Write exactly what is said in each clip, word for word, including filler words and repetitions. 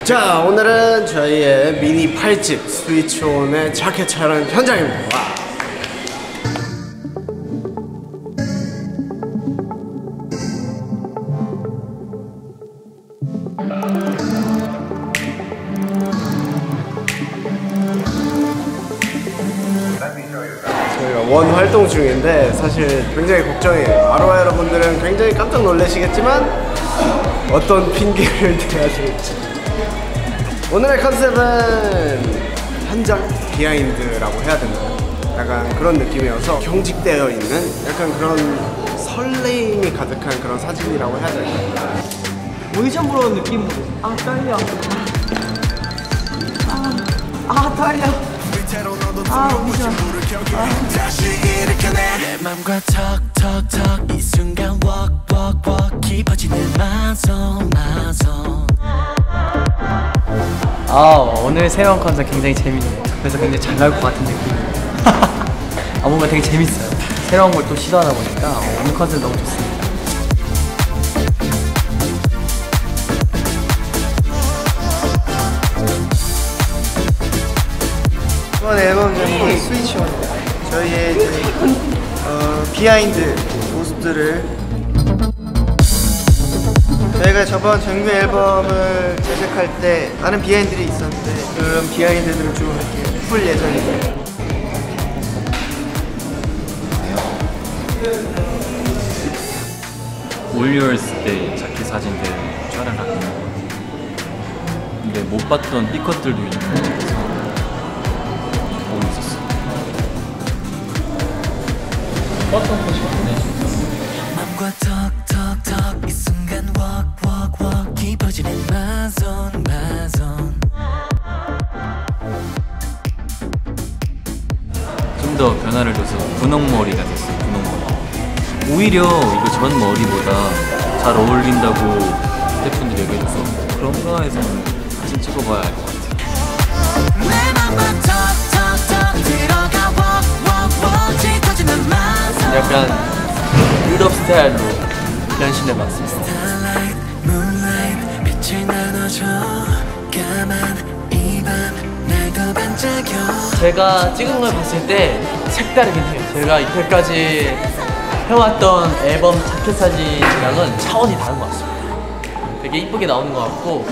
자, 오늘은 저희의 미니 팔 집 스위치온의 자켓 촬영 현장입니다. 와. 저희가 원 활동 중인데 사실 굉장히 걱정이에요. 아로하 여러분들은 굉장히 깜짝 놀라시겠지만 어떤 핑계를 대야 될지. 오늘의 컨셉은 현장 비하인드라고 해야 되나요? 약간 그런 느낌이어서 경직되어 있는 약간 그런 설레임이 가득한 그런 사진이라고 해야 될까요? 오디션 보러 온 느낌으로. 아 떨려. 아, 아 떨려. 아 오디션. 내 맘과 턱턱턱 이 순간 walk walk walk 깊어지는 마성 마성. 아 오늘 새로운 컨셉 굉장히 재밌네요. 그래서 굉장히 잘 나올 것 같은 느낌이에요. 아 뭔가 되게 재밌어요. 새로운 걸 또 시도하다 보니까 오늘 컨셉 너무 좋습니다. 이번 앨범 제목은 스위치온입니다. 저희의 이제, 어, 비하인드 모습들을 저희가 저번 정규 앨범을 제작할 때 많은 비하인드들이 있었는데 그런 비하인드들을 좀 이렇게 풀 예정입니다. 올리얼스 때 자켓 사진들 촬영하는 거. 근데 못 봤던 삐컷들도 있는 것 같아서 보고 있었어. 봤던 것이 없네. 맘과 턱턱턱 이 순간 walk walk walk 깊어지는 마성 마성. 좀 더 변화를 줘서 분홍머리가 됐어. 분홍머리. 오히려 이거 전 머리보다 잘 어울린다고 스태프분들이 얘기해줘서 그런 거에서는 사진 찍어봐야 할 것 같아. 내 맘과 턱턱턱 들어가 walk walk walk 짙어지는 마성. 약간 유럽 스타일로 변신해봤습니다. Starlight, moonlight 빛을 나눠줘 까만 이 밤 날 더 반짝여. 제가 찍은 걸 봤을 때 색다르긴 해요. 제가 이때까지 해왔던 앨범 자켓 사진이랑은 차원이 다른 것 같습니다. 되게 이쁘게 나오는 것 같고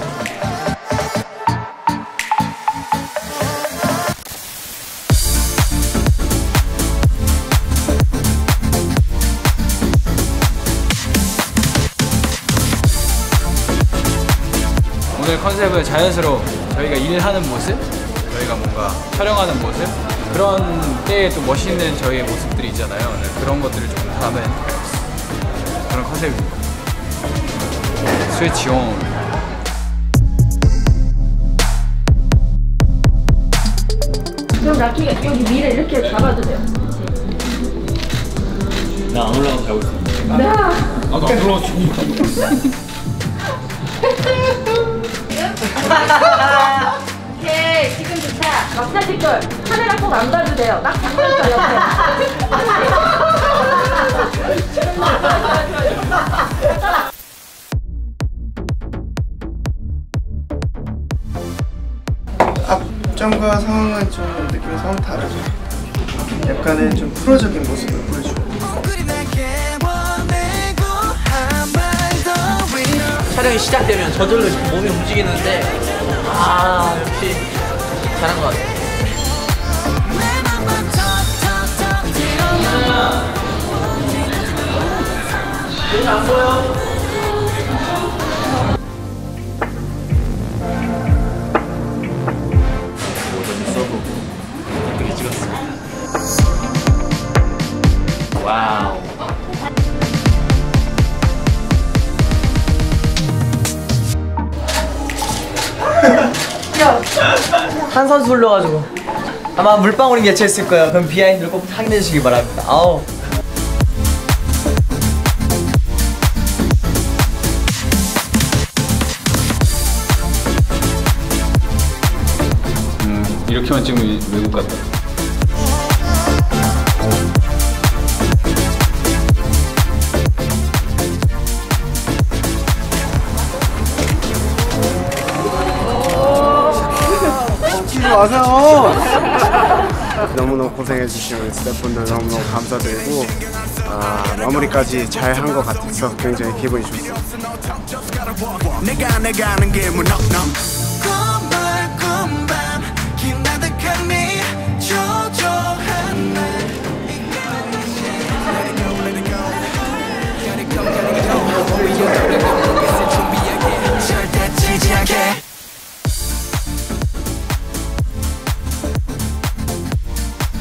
오늘 컨셉은 자연스러운 저희가 일하는 모습, 저희가 뭔가 촬영하는 모습, 그런 때에 또 멋있는 저희의 모습들이 있잖아요. 네, 그런 것들을 조금 담은 그런 컨셉입니다. 스위치온. 그럼 라키가 여기 위를 이렇게 잡아도 돼요. 나 안 올라가서 잡을 수 있는데. 네. 나도 안 올라가서 오케이, 지금 좋다. 막사질 걸. 카메라 꼭 안 봐도 돼요. 딱 장난쳐 옆에. 앞점과 상황은 좀 느낌이 상황 다르죠. 약간은 좀 프로적인 모습을 보여주고. 촬영이 시작되면 저절로 몸이 움직이는데 아 역시 잘한 것 같아요. 안 보여? 모든 써보고 예쁘게 찍었습니다. 와우. 한 선수 흘러가지고 아마 물방울이 개체했을 거예요. 그럼 비하인드를 꼭 확인해 주시기 바랍니다. 아우. 음, 이렇게만 찍으면 외국 같다. 마세요. 너무너무 고생해주신 우리 스태프분들 너무너무 감사드리고 아, 마무리까지 잘 한 것 같아서 굉장히 기분이 좋습니다. 내가 내가 하는 게 무너너 꿈을 꿈밤 기나득한 네 초조한 날 절대 지지 않게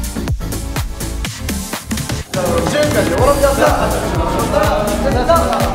지금까지 워너비였습니다.